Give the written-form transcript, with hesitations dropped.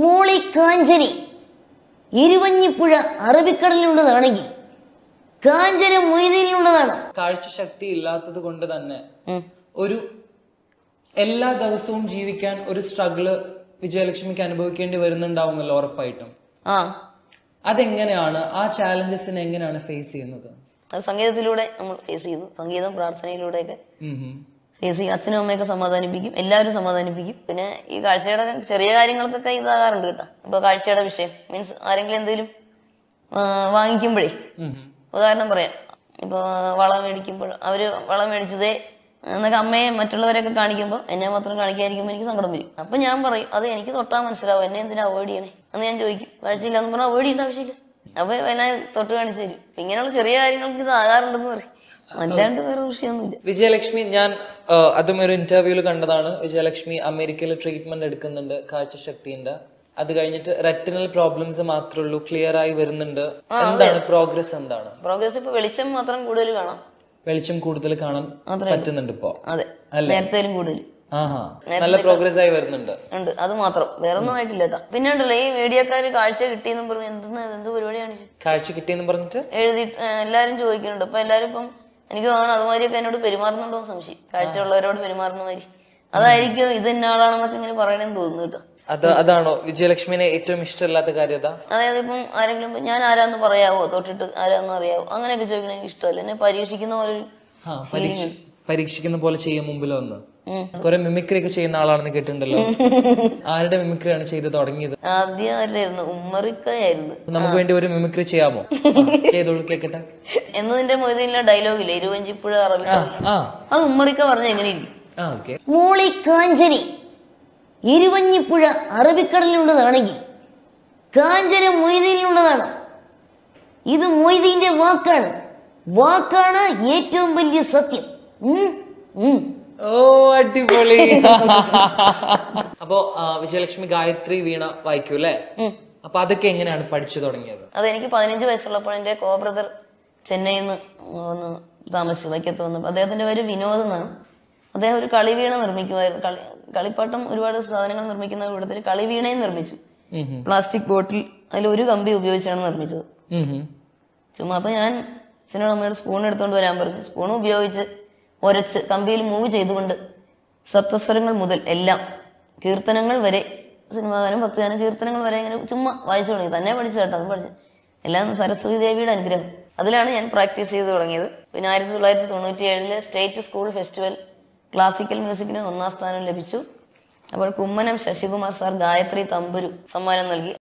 മൂളിക്കാഞ്ചരി ഇരുവഞ്ഞിപ്പുഴ അറബിക്കടലിലുള്ളതാണെങ്കിൽ കാഞ്ചന മൊയ്തീനിലുള്ളതാണ്. കാഴ്ചശക്തി ഇല്ലാത്തത് കൊണ്ട് തന്നെ ഒരു എല്ലാ ദിവസവും ജീവിക്കാൻ ഒരു സ്ട്രഗിള് വിജയലക്ഷ്മിക്ക് അനുഭവിക്കേണ്ടി വരുന്നുണ്ടാവുമല്ലോ ഉറപ്പായിട്ടും. അതെങ്ങനെയാണ്, ആ ചാലഞ്ചസിനെ എങ്ങനെയാണ് ഫേസ് ചെയ്യുന്നത്? അത് സംഗീതത്തിലൂടെ നമ്മൾ ഫേസ് ചെയ്യുന്നു. സംഗീതം പ്രാർത്ഥനയിലൂടെയൊക്കെ ഫേസ് ചെയ്യും. അച്ഛനും അമ്മയൊക്കെ സമാധാനിപ്പിക്കും, എല്ലാവരും സമാധാനിപ്പിക്കും. പിന്നെ ഈ കാഴ്ചയുടെ ചെറിയ കാര്യങ്ങൾക്കൊക്കെ ഇതാകാറുണ്ട് കേട്ടോ. ഇപ്പൊ കാഴ്ചയുടെ വിഷയം മീൻസ് ആരെങ്കിലും എന്തെങ്കിലും വാങ്ങിക്കുമ്പോഴേ, ഉദാഹരണം പറയാം, ഇപ്പൊ വള മേടിക്കുമ്പോൾ അവര് വള മേടിച്ചതേ എന്നൊക്കെ അമ്മയെ മറ്റുള്ളവരെയൊക്കെ കാണിക്കുമ്പോൾ എന്നെ മാത്രം കാണിക്കാതിരിക്കുമ്പോൾ എനിക്ക് സങ്കടം വരും. അപ്പൊ ഞാൻ പറയും, അത് എനിക്ക് തൊട്ടാ മനസ്സിലാവും, എന്നെ എന്തിനാ അവോയ്ഡ് ചെയ്യണേ എന്ന് ഞാൻ ചോദിക്കും. കാഴ്ചയില്ല എന്ന് പറഞ്ഞാൽ അവോയ്ഡ് ചെയ്യേണ്ട ആവശ്യമില്ല. അപ്പൊ എന്നെ തൊട്ട് കാണിച്ചു തരും. ഇങ്ങനെയുള്ള ചെറിയ കാര്യങ്ങൾക്ക് ഇത് ആകാറുണ്ടെന്ന് പറയും, അല്ലാണ്ട് വേറെ വിഷയമൊന്നുമില്ല. വിജയലക്ഷ്മി, ഞാൻ അതും ഒരു ഇന്റർവ്യൂല് കണ്ടതാണ്, വിജയലക്ഷ്മി അമേരിക്കയിൽ ട്രീറ്റ്മെന്റ് എടുക്കുന്നുണ്ട് കാഴ്ചശക്തിന്റെ. അത് കഴിഞ്ഞിട്ട് റെറ്റിനൽ പ്രോബ്ലംസ് മാത്രമേ ഉള്ളൂ, ക്ലിയർ ആയി വരുന്നുണ്ട്. എന്താണ് പ്രോഗ്രസ്? എന്താണ് പ്രോഗ്രസ്? ഇപ്പൊ വെളിച്ചം മാത്രം കൂടുതൽ കാണാം, വെളിച്ചം കൂടുതൽ കാണാൻ പറ്റുന്നുണ്ട് ഇപ്പൊ. അതെ, നേരത്തെ കൂടുതൽ നല്ല പ്രോഗ്രസ് ആയി വരുന്നുണ്ട്. അത് മാത്രം, വേറെ ഒന്നും ആയിട്ടില്ല കേട്ടോ. പിന്നെ ഉണ്ടല്ലോ ഈ മീഡിയക്കാര് കാഴ്ച കിട്ടിയെന്നും പറഞ്ഞു എന്ത് പരിപാടിയാണ് കാഴ്ച കിട്ടിയെന്ന് പറഞ്ഞിട്ട് എഴുതി എല്ലാരും ചോദിക്കുന്നുണ്ട്. അപ്പൊ എല്ലാരും ഇപ്പം എനിക്ക് തോന്നുന്നു അതുമാതിരിയൊക്കെ എന്നോട് പെരുമാറുന്നുണ്ടോ സംശയം, കാഴ്ചയുള്ളവരോട് പെരുമാറുന്ന മാതിരി. അതായിരിക്കും ഇത് ഇന്ന ആളാണെന്നൊക്കെ ഇങ്ങനെ പറയണെന്ന് തോന്നുന്നു കേട്ടോ. അതാണോ വിജയലക്ഷ്മിനെ ഏറ്റവും ഇഷ്ടമില്ലാത്ത കാര്യം? അതായത് ഇപ്പം ആരെങ്കിലും ഞാൻ ആരാന്ന് പറയാവോ, തൊട്ടിട്ട് ആരാന്ന് അറിയാവോ, അങ്ങനെയൊക്കെ ചോദിക്കണ എനിക്ക് ഇഷ്ടമല്ല. എന്നെ പരീക്ഷിക്കുന്ന പോലെ പരീക്ഷിക്കുന്ന പോലെ ചെയ്യും. മുമ്പിൽ വന്ന് കുറെ മിമിക്രി ഒക്കെ ചെയ്യുന്ന ആളാണെന്ന് കേട്ടിട്ടുണ്ടല്ലോ. ആരുടെ മിമിക്രിയാണ് ചെയ്ത് തുടങ്ങിയത്? ആദ്യം ആരായിരുന്നു? ഉമ്മറിക്കയായിരുന്നു. നമുക്ക് വേണ്ടി ഒരു മിമിക്രി ചെയ്യാമോ? ചെയ്തോളൂ, കേക്കട്ടെ. എന്നതിന്റെ മൊയ്തീനിലെ ഡയലോഗില്ലേ, ഇരുവഞ്ചിപ്പുഴ അറബിക്കടൽ, അത് ഉമ്മറിക്ക പറഞ്ഞ എങ്ങനെയിരിക്കും? മൂളിക്കാഞ്ചരി ഇരുവഞ്ഞിപ്പുഴ അറബിക്കടലിലുള്ളതാണെങ്കിൽ കാഞ്ചന മൊയ്തീനിലുള്ളതാണ്. ഇത് മൊയ്തീന്റെ വാക്കാണ് ഏറ്റവും വലിയ സത്യം. ഓ, അടിപൊളി. അപ്പോ വിജയലക്ഷ്മി ഗായത്രി വീണ വായിക്കൂ അല്ലേ? അപ്പൊ അതൊക്കെ എങ്ങനെയാണ് പഠിച്ചു തുടങ്ങിയത്? അതെനിക്ക് 15 വയസ്സുള്ളപ്പോൾ എന്റെ കോ ബ്രദർ ചെന്നൈയിൽ നിന്ന് വന്ന് താമസിച്ചു, വൈക്കത്ത് വന്നു. അദ്ദേഹത്തിന്റെ പേര് വിനോദ് എന്നാണ്. അദ്ദേഹം ഒരു കളിവീണ നിർമ്മിക്കുമായിരുന്നു. കളിപ്പാട്ടം ഒരുപാട് സാധനങ്ങൾ നിർമ്മിക്കുന്ന കൂട്ടത്തിൽ കളിവീണയും നിർമ്മിച്ചു. പ്ലാസ്റ്റിക് ബോട്ടിൽ, അതിൽ ഒരു കമ്പി ഉപയോഗിച്ചാണ് നിർമ്മിച്ചത്. ചുമ്മാ അപ്പൊ ഞാൻ അച്ഛനോട് അമ്മയോട് സ്പൂൺ എടുത്തോണ്ട് വരാൻ പറഞ്ഞു. സ്പൂൺ ഉപയോഗിച്ച് ഒരച്ച് കമ്പിയിൽ മൂവ് ചെയ്തുകൊണ്ട് സപ്തസ്വരങ്ങൾ മുതൽ എല്ലാം കീർത്തനങ്ങൾ വരെ, സിനിമാഗാനം, ഭക്തിഗാനം, കീർത്തനങ്ങൾ വരെ ഇങ്ങനെ ചുമ്മാ വായിച്ചു തുടങ്ങി. തന്നെ പഠിച്ചു കേട്ടോ, അത് പഠിച്ചു. എല്ലാം സരസ്വതി ദേവിയുടെ അനുഗ്രഹം. അതിലാണ് ഞാൻ പ്രാക്ടീസ് ചെയ്ത് തുടങ്ങിയത്. പിന്നെ 1997 സ്റ്റേറ്റ് സ്കൂൾ ഫെസ്റ്റിവൽ ക്ലാസിക്കൽ മ്യൂസിക്കിന് 1ാം സ്ഥാനം ലഭിച്ചു. അപ്പോൾ കുമ്മനം ശശികുമാർ സാർ ഗായത്രി തമ്പുരു സമ്മാനം നൽകി.